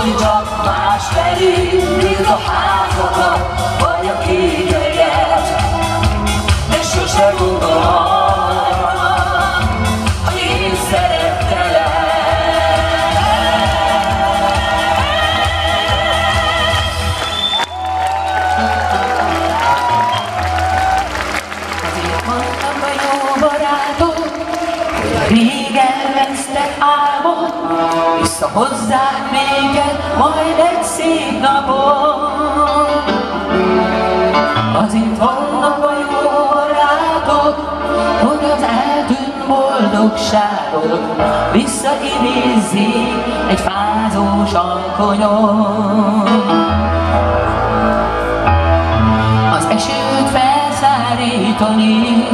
hogy csak másfelé nézd a házadat, vagy a kékelyet, de sose gondold arra, hogy én szerettelek. Azért mondtam a jó barátok, hogy a rég elvesztett álmod vissza hozzád minket majd egy szép napon. Azért vannak a jó barátok, hogy az eltűnt boldogságot visszaidézzék egy fázós alkonyon. Az esőt felszárítani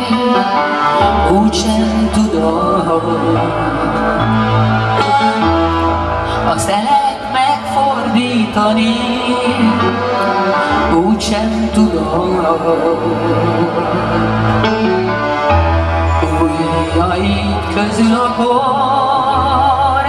úgysem tudom, a szelet megfordítani úgysem tudom. Ujjaid közül a por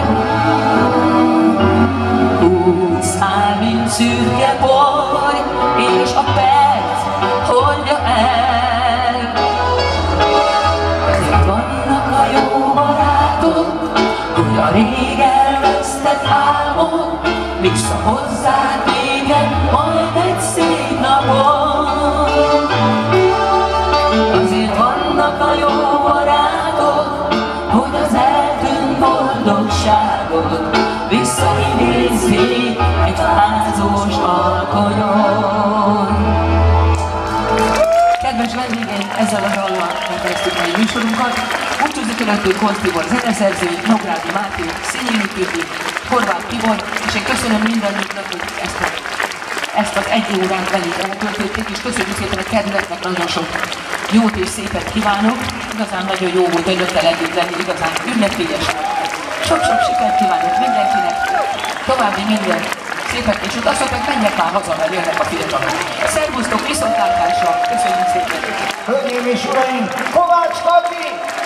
úgy száll, mint szürke por, és a perc hordja el. Ezért vannak a jó barátok, hogy a rég elvesztett álmod vissza hozzád téged majd egy szép napon. Azért vannak a jó barátok, hogy az eltűnt boldogságot visszaidézzék egy fázós alkonyon. Kedves vendégeim, ezzel a dallal megkezdtük mai műsorunkat. Búcsúzik önöktől Kolt Tibor zeneszerző, Nógrádi Máté, Szényi Tüti, Horváth Tibor, és én köszönöm mindannyiuknak, hogy ezt az egy órát velük eltöltötték, és köszönjük szépen a kedveknek, nagyon sok jót és szépet kívánok. Igazán nagyon jó volt önökkel együtt lenni, igazán ünnepélyes. Sok-sok sikert kívánok mindenkinek, további minden szépet, és ott azt mondták, menjek már haza, mert jönnek a fiatalok. Szervusztok, viszontlátásra, köszönjük szépen! Hölgyeim és uraim, Kovács Kati!